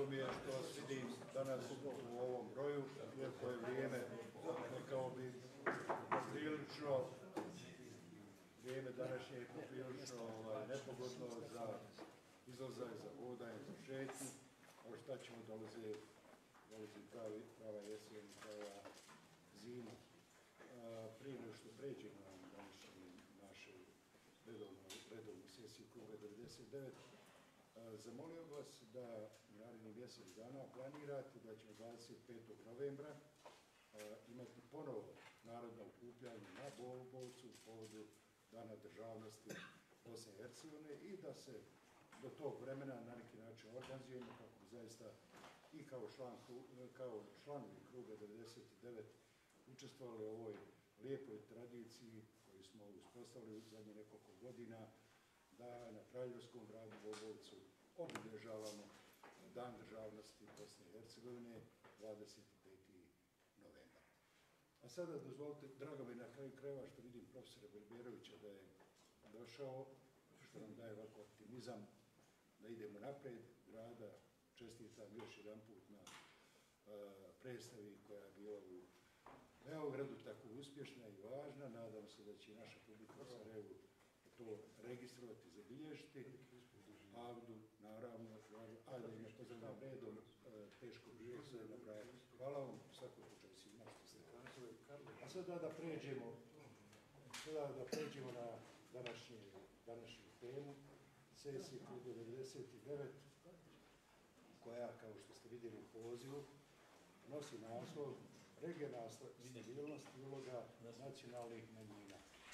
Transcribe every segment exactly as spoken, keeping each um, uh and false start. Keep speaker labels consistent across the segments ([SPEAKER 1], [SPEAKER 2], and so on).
[SPEAKER 1] mi je što vas vidim danas u ovom broju, iako je vrijeme, rekao bi, prilično, vrijeme današnje je poprilično ovaj, nepogodno za izlazak, za hodanje, za šetnju, a šta ćemo dolaze, dolazi pravi, prava jesen, prava zima. A, prije nego što pređemo na današnji naše redovnu, redovnu sesiju kruga devedeset devet, a, zamolio vas da u narednih mjesec dana planirate da ćemo dvadeset petog novembra a, imati ponovo narodno okupljanje na Bolubovcu u povodu Dana državnosti Bosne i Hercegovine i da se do tog vremena na neki način organizujemo kako bi zaista i kao, član, kao članovi kruga devedeset devet učestvovali u ovoj lijepoj tradiciji koju smo uspostavili u zadnje nekoliko godina da na kraljevskom gradu Bolubovcu obilježavamo Dan državnosti Bosne i Hercegovine dvadeset petog novembra. A sada dozvolite, drago mi na kraju krajeva što vidim profesora Berberovića da je došao, što nam daje ovako optimizam da idemo napred grada. Čestitam još jedan put na uh, predstavi koja je bila u Beogradu tako uspješna i važna. Nadam se da će naša publika u Sarajevu to registrovati i zabilježiti. Avdu, naravno, ali da ne pozdravljam redom, teško bilo se nabrajati. Hvala vam u svakom slučaju svima što ste kazali. A sada da pređemo, sada da pređemo na današnju, današnju temu, sesije kruga devedeset devet, koja, kao što ste vidjeli u pozivu, nosi naslov Regionalna stabilnost i uloga nacionalnih manjina.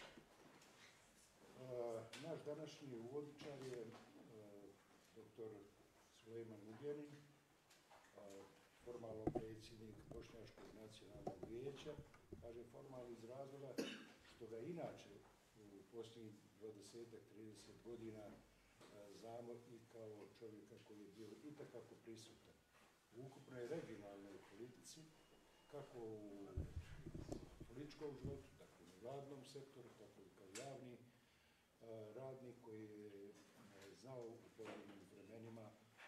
[SPEAKER 1] Uh, naš današnji uvodničar je uh, doktor Sulejman Ugljanin, uh, formalno predsjednik Bošnjačkog nacionalnog vijeća. Kaže formalno iz razloga što ga inače u posljednjih dvadeset do trideset godina uh, znamo i kao čovjeka koji je bio itekako prisutan u ukupnoj regionalnoj politici, kako u političkom životu, tako i u vladnom sektoru, tako i kao javni radnik koji je znao u pojedinim vremenima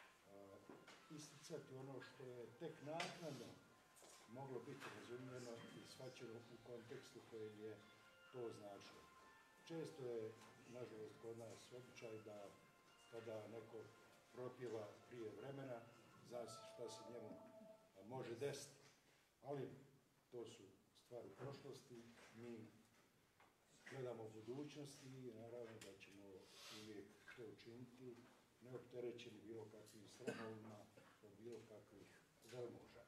[SPEAKER 1] isticati ono što je tek naknadno moglo biti razumljeno i shvaćeno u kontekstu kojem je to značilo. Često je, nažalost, kod nas običaj da kada neko propjeva prije vremena, zna se šta se njemu može desiti. Ali to su stvari prošlosti, mi gledamo u budućnosti i naravno da ćemo uvijek to učiniti, neopterećeni bilo kakvim strahovima, od bilo kakvih velmoža.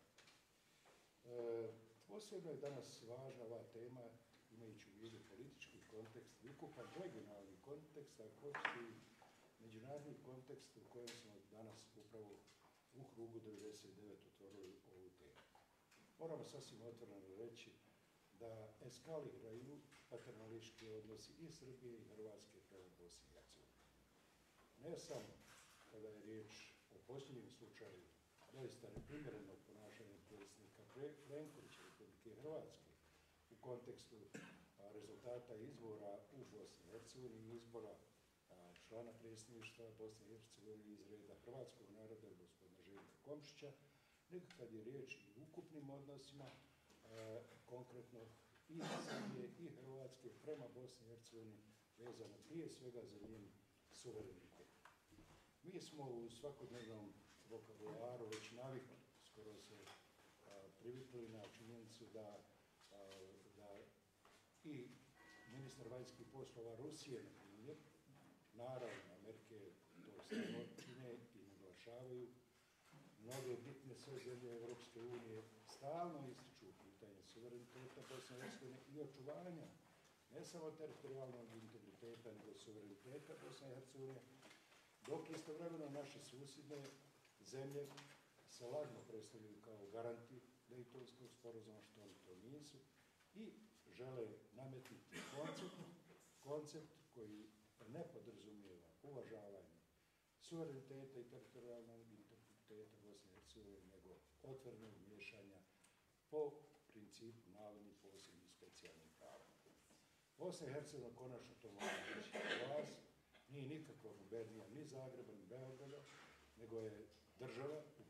[SPEAKER 1] E, posebno je danas važna ova tema, imajući u vidu politički kontekst, ukupan regionalni kontekst, a hoćete i međunarodni kontekst u kojem smo danas upravo u krugu devedeset devet otvorili ovu temu. Moramo sasvim otvoreno reći da eskaliraju paternalistički odnosi i Srbije i Hrvatske prema Bosni i Hercegovini. Ne samo kada je riječ o posljednjem slučaju doista neprimjerenog ponašanja predsjednika Plenkovića Republike Hrvatske u kontekstu a, rezultata izbora u Bosni i Hercegovini i izbora a, člana predsjedništva Bosne i Hercegovine iz reda hrvatskog naroda, gospodina Željka Komšića, nego kad je riječ i u ukupnim odnosima, E, konkretno i Srbije i Hrvatske prema Bosni i Hercegovini vezano prije svega za njen suverenitet. Mi smo u svakodnevnom vokabularu već navikli, skoro se a, privikli na činjenicu da, a, da i ministar vanjskih poslova Rusije, na primjer, naravno Amerike to stalno čine i naglašavaju, mnoge bitne sve zemlje Evropske unije stalno ističu pitanje suvereniteta Bosne i Hercegovine i očuvanja ne samo teritorijalnog integriteta, nego suvereniteta Bosne i Hercegovine, dok istovremeno naše susjedne zemlje se lažno predstavljaju kao garanti Dejtonskog sporazuma, što oni to nisu, i žele nametnuti koncept, koncept koji ne podrazumijeva uvažavanje suvereniteta i teritorijalnog integriteta Bosne i Hercegovine, nego otvorenog miješanja po principu navodnih posebnih i specijalnih prava. Bosna i Hercegovina konačno to može reći glas, nije nikakva gubernija ni Zagreba, ni Beograda, nego je država u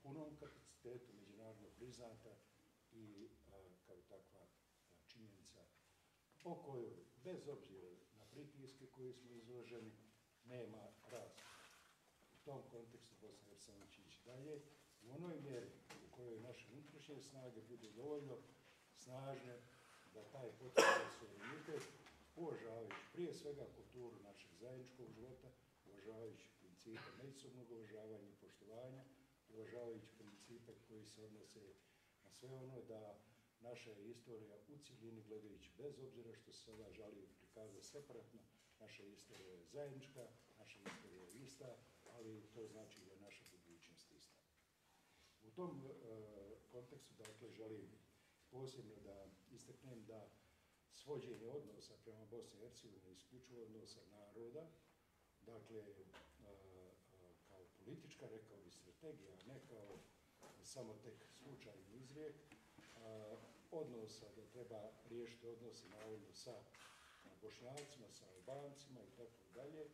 [SPEAKER 1] punom kapacitetu, međunarodno priznata i a, kao takva a, činjenica o kojoj, bez obzira na pritiske koji smo izloženi, nema razloga. U tom kontekstu Bosna i Hercegovina će ići dalje u onoj mjeri u kojoj naše unutrašnje snage budu dovoljno snažne da taj potreban suverenitet, uvažavajući prije svega kulturu našeg zajedničkog života, uvažavajući principe međusobnog uvažavanja i poštovanja, uvažavajući principe koji se odnose na sve ono da naša istorija u cjelini gledajući, bez obzira što se sada žali prikazati separatno, naša istorija je zajednička, naša istorija je ista, ali to znači da je naša budućnost ista. U tom e, kontekstu, dakle, želim posebno da istaknem da svođenje odnosa prema Bosni i Hercegovini, isključivo odnosa naroda, dakle, a, a, kao politička, rekao bi, strategija, a ne kao samo tek slučajni izrijek, a, odnosa da treba riješiti odnose navodno sa Bošnjacima, sa Albancima i tako dalje,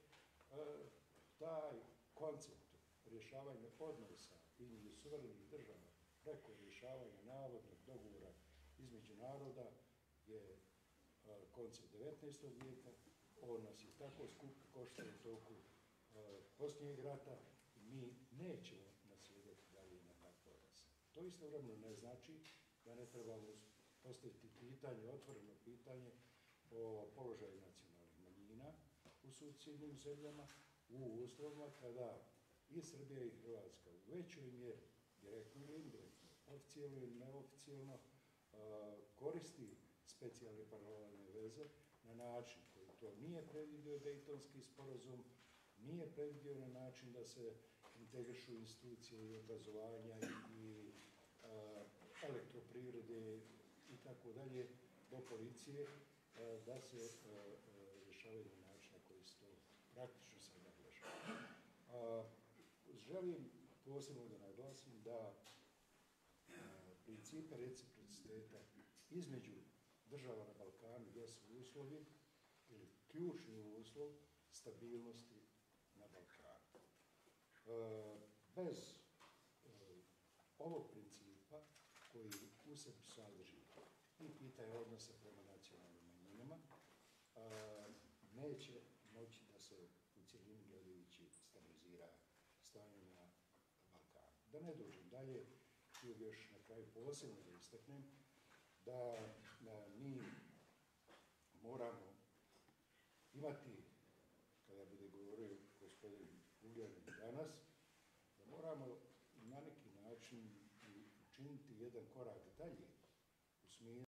[SPEAKER 1] taj koncept rješavanja odnosa između suverenih država preko rješavanja navodnog dogovora između naroda je a, koncept devetnaestog vijeka. On nas je tako skupo koštao u toku a, posljednjeg rata i mi nećemo nasjedati dalje na takve odnose. To istovremeno ne znači da ne trebamo postaviti pitanje, otvoreno pitanje o položaju nacionalnih manjina u susjednim zemljama u uslovima kada i Srbija i Hrvatska u većoj mjeri, direktno ili indirektno, oficijelno ili neoficijelno, koristi specijalne paralelne veze na način koji to nije predvidio Dejtonski sporazum, nije predvidio na način da se integrišu institucije i obrazovanja i, i a, elektroprivrede i tako dalje do policije, a, da se a, a, rješavaju na način na koji se to praktično sada rješava. Želim posebno da naglasim da a, principe reciprociteta između država na Balkanu jesu uslovi ili ključni uslov stabilnosti na Balkanu. E, bez e, ovog principa koji u sebi sadrži i pitanje odnosa prema nacionalnim manjinama, e, neće moći da se u cjelini gledajući stabilizira stanje na Balkanu. Da ne dužim dalje, htio bih još na kraju posebno da istaknem da, da mi moramo imati, kada bude govorio gospodin Ugljanin danas, da moramo na neki način učiniti jedan korak dalje u smislu